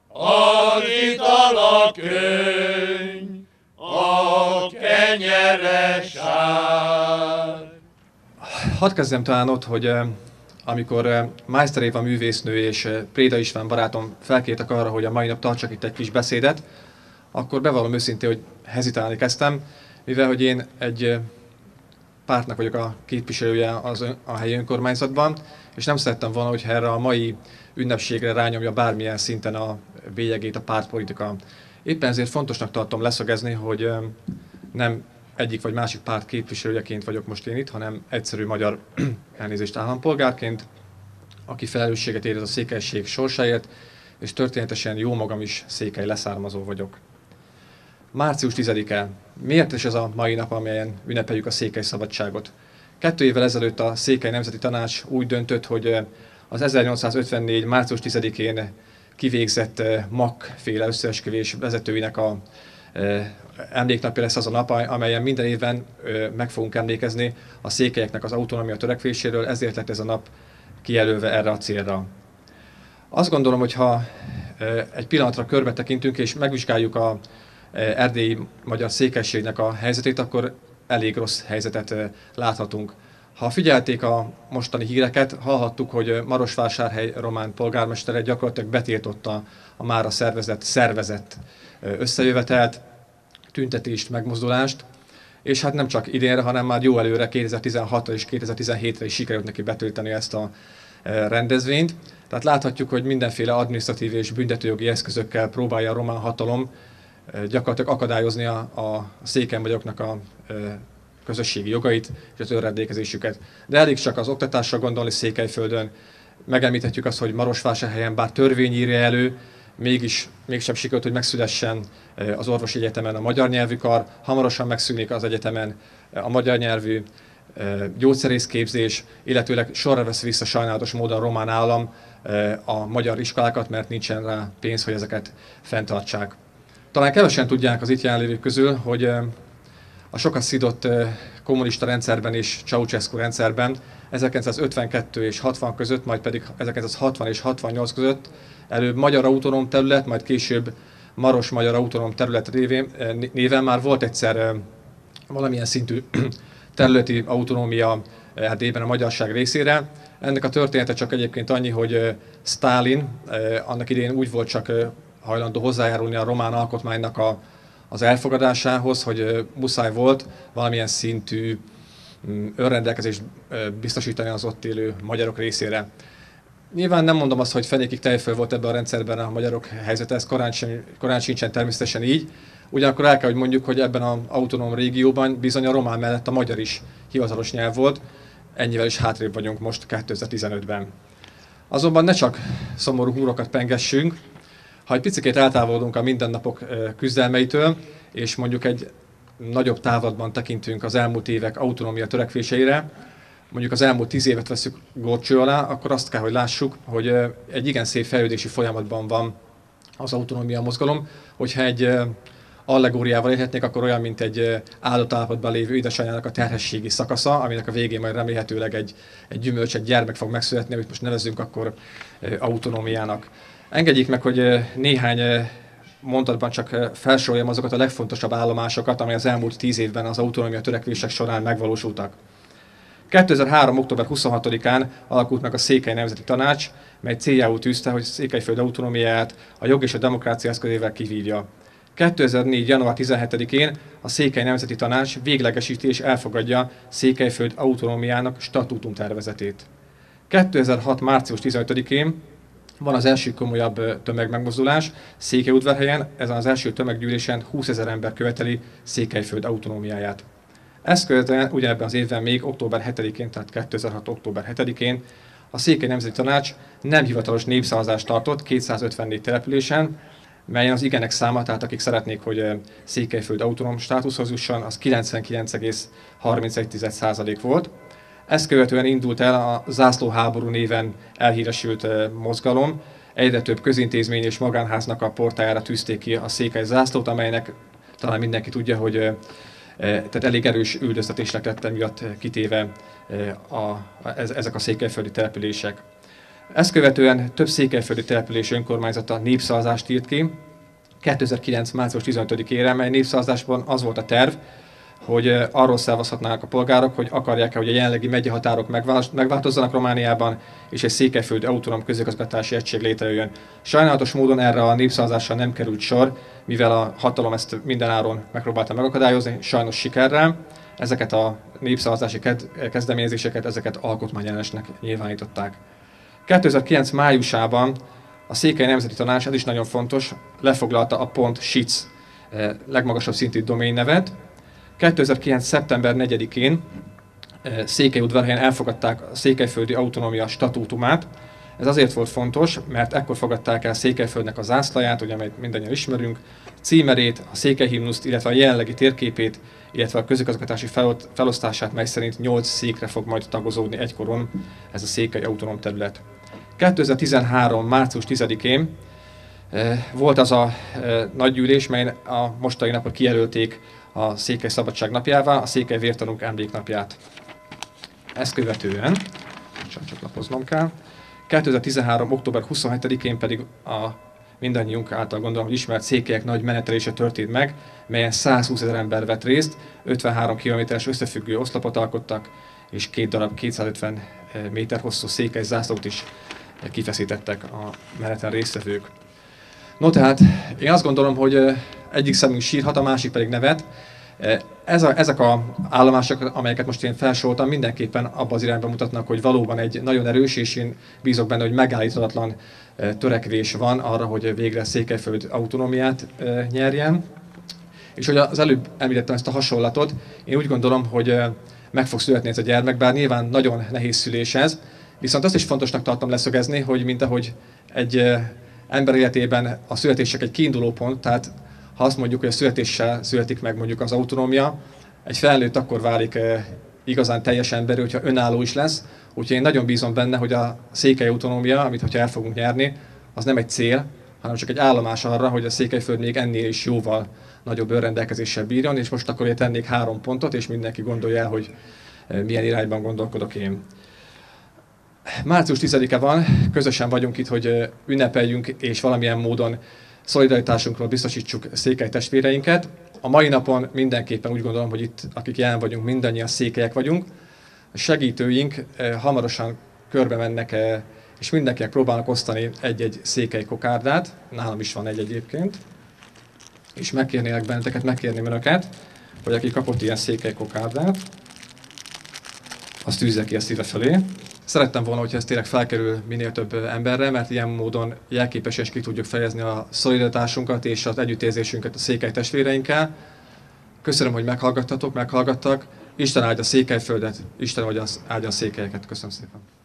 az ital a könny, a kenyeres sár. Hadd kezdjem talán ott, hogy amikor Meister Éva művésznő és Préda István barátom felkértek arra, hogy a mai nap tartsak itt egy kis beszédet, akkor bevallom őszintén, hogy hezitálni kezdtem, mivel hogy én egy pártnak vagyok a képviselője a helyi önkormányzatban, és nem szerettem volna, hogyha erre a mai ünnepségre rányomja bármilyen szinten a bélyegét a pártpolitika. Éppen ezért fontosnak tartom leszögezni, hogy nem egyik vagy másik párt képviselőjeként vagyok most én itt, hanem egyszerű magyar elnézést állampolgárként, aki felelősséget érez a székelység sorsáért, és történetesen jó magam is székely leszármazó vagyok. Március 10-e. Miért is ez a mai nap, amelyen ünnepeljük a székely szabadságot? 2 évvel ezelőtt a Székely Nemzeti Tanács úgy döntött, hogy az 1854. március 10-én kivégzett Mack-féle összeesküvés vezetőinek a emléknapja lesz az a nap, amelyen minden évben meg fogunk emlékezni a székelyeknek az autonómia törekvéséről, ezért lett ez a nap kijelölve erre a célra. Azt gondolom, hogy ha egy pillanatra körbe tekintünk és megvizsgáljuk a erdélyi magyar székelységnek a helyzetét, akkor elég rossz helyzetet láthatunk. Ha figyelték a mostani híreket, hallhattuk, hogy Marosvásárhely román polgármestere gyakorlatilag betiltotta a mára szervezett összejövetelt, tüntetést, megmozdulást, és hát nem csak idénre, hanem már jó előre 2016-ra és 2017-re is sikerült neki betölteni ezt a rendezvényt. Tehát láthatjuk, hogy mindenféle adminisztratív és büntetőjogi eszközökkel próbálja a román hatalom gyakorlatilag akadályozni a székely magyaroknak a közösségi jogait és az önrendelkezésüket. De elég csak az oktatásra gondolni Székelyföldön. Megemlíthetjük azt, hogy Marosvásárhelyen bár törvény írja elő, mégsem sikerült, hogy megszülessen az orvosi egyetemen a magyar nyelvű kar, hamarosan megszűnik az egyetemen a magyar nyelvű gyógyszerészképzés, illetőleg sorra vesz vissza sajnálatos módon a román állam a magyar iskolákat, mert nincsen rá pénz, hogy ezeket fenntartsák. Talán kevesen tudják az itt jelenlévők közül, hogy a sokat szidott kommunista rendszerben és Ceausescu rendszerben 1952 és 60 között, majd pedig 1960 és 68 között előbb Magyar Autonóm Terület, majd később Maros Magyar Autonóm Terület néven már volt egyszer valamilyen szintű területi autonómia Erdélyben a magyarság részére. Ennek a története csak egyébként annyi, hogy Sztálin annak idején úgy volt csak hajlandó hozzájárulni a román alkotmánynak az elfogadásához, hogy muszáj volt valamilyen szintű önrendelkezést biztosítani az ott élő magyarok részére. Nyilván nem mondom azt, hogy fenékig tejföl volt ebben a rendszerben a magyarok helyzete, ez korán sincsen természetesen így. Ugyanakkor el kell, hogy mondjuk, hogy ebben az autonóm régióban bizony a román mellett a magyar is hivatalos nyelv volt, ennyivel is hátrébb vagyunk most 2015-ben. Azonban ne csak szomorú húrokat pengessünk, ha egy picikét eltávolodunk a mindennapok küzdelmeitől, és mondjuk egy nagyobb távlatban tekintünk az elmúlt évek autonómia törekvéseire, mondjuk az elmúlt 10 évet veszük górcső alá, akkor azt kell, hogy lássuk, hogy egy igen szép fejlődési folyamatban van az autonómia mozgalom. Hogyha egy allegóriával élhetnék, akkor olyan, mint egy áldott állapotban lévő édesanyának a terhességi szakasza, aminek a végén majd remélhetőleg egy gyümölcs, egy gyermek fog megszületni, amit most nevezzünk akkor autonómiának. Engedjék meg, hogy néhány mondatban csak felsoroljam azokat a legfontosabb állomásokat, amely az elmúlt 10 évben az autonómia törekvések során megvalósultak. 2003. október 26-án alakult meg a Székely Nemzeti Tanács, mely céljául tűzte, hogy Székelyföld autonómiáját a jog és a demokrácia eszközével kivívja. 2004. január 17-én a Székely Nemzeti Tanács véglegesíti és elfogadja Székelyföld autonómiának statútum tervezetét. 2006. március 15-én van az első komolyabb tömegmegmozdulás Székelyudvarhelyen, ezen az első tömeggyűlésen 20 000 ember követeli Székelyföld autonómiáját. Ezt követően ugyanebben az évben még október 7-én, tehát 2006. október 7-én a Székely Nemzeti Tanács nem hivatalos népszavazást tartott 254 településen, melyen az igenek száma, tehát akik szeretnék, hogy Székelyföld autonóm státuszhoz jusson, az 99,31% volt. Ezt követően indult el a zászlóháború néven elhíresült mozgalom. Egyre több közintézmény és magánháznak a portájára tűzték ki a székely zászlót, amelynek talán mindenki tudja, hogy tehát elég erős üldöztetésnek lett emiatt kitéve ezek a székelyföldi települések. Ezt követően több székelyföldi település önkormányzata népszavazást írt ki, 2009. március 15-ére, mely népszavazásban az volt a terv, hogy arról szavazhatnának a polgárok, hogy akarják-e, hogy a jelenlegi megyehatárok megváltozzanak Romániában, és egy székelyföldi autonóm közigazgatási egység létrejöjjön. Sajnálatos módon erre a népszavazással nem került sor, mivel a hatalom ezt mindenáron megpróbálta megakadályozni, sajnos sikerrel. Ezeket a népszavazási kezdeményezéseket, ezeket alkotmányellenesnek nyilvánították. 2009. májusában a Székely Nemzeti Tanács, ez is nagyon fontos, lefoglalta a .sic legmagasabb szintű doménnevet. 2009. szeptember 4-én Székelyudvarhelyen elfogadták a székelyföldi autonómia statútumát. Ez azért volt fontos, mert ekkor fogadták el Székelyföldnek a zászlaját, ugye, amelyet mindannyian ismerünk, címerét, a székelyhimnuszt, illetve a jelenlegi térképét, illetve a közigazgatási felosztását, mely szerint 8 székre fog majd tagozódni egykoron ez a székely autonóm terület. 2013. március 10-én volt az a nagygyűlés, mely a mostani napot kijelölték a Székely Szabadság napjává, a Székely Vértanúk Emléknapját. Ezt követően, csak lapoznom kell, 2013. október 27-én pedig a mindannyiunk által gondolom, hogy ismert székelyek nagy menetelése történt meg, melyen 120 000 ember vett részt, 53 kilométeres összefüggő oszlopot alkottak, és 2 darab 250 méter hosszú székely zászlót is kifeszítettek a meneten résztvevők. No tehát, én azt gondolom, hogy egyik szemünk sírhat, a másik pedig nevet. Ezek az állomások, amelyeket most én felsoroltam, mindenképpen abban az irányba mutatnak, hogy valóban egy nagyon erős, és én bízok benne, hogy megállíthatatlan törekvés van arra, hogy végre Székelyföld autonómiát nyerjen. És hogy az előbb említettem ezt a hasonlatot, én úgy gondolom, hogy meg fog születni ez a gyermek, bár nyilván nagyon nehéz szülés ez, viszont azt is fontosnak tartom leszögezni, hogy mint ahogy egy ember életében a születések egy kiinduló pont, tehát ha azt mondjuk, hogy a születéssel születik meg mondjuk az autonómia, egy felnőtt akkor válik igazán teljes emberű, hogyha önálló is lesz. Úgyhogy én nagyon bízom benne, hogy a székely autonómia, amit hogyha el fogunk nyerni, az nem egy cél, hanem csak egy állomás arra, hogy a Székelyföld még ennél is jóval nagyobb önrendelkezéssel bírjon, és most akkor én tennék 3 pontot, és mindenki gondolja el, hogy milyen irányban gondolkodok én. Március 10-e van, közösen vagyunk itt, hogy ünnepeljünk, és valamilyen módon szolidaritásunkról biztosítsuk székely testvéreinket. A mai napon mindenképpen úgy gondolom, hogy itt, akik jelen vagyunk, mindannyian székelyek vagyunk. A segítőink hamarosan körbe mennek, és mindenkinek próbálnak osztani egy-egy székely kokárdát. Nálam is van egy egyébként. És megkérnélek benneteket, megkérném önöket, hogy aki kapott ilyen székely kokárdát, azt tűzze ki a szíve felé. Szerettem volna, hogyha ez tényleg felkerül minél több emberre, mert ilyen módon jelképesen is ki tudjuk fejezni a szolidaritásunkat és az együttérzésünket a székely testvéreinkkel. Köszönöm, hogy meghallgattak. Isten áldja Székelyföldet, Isten áldja a székelyeket. Köszönöm szépen.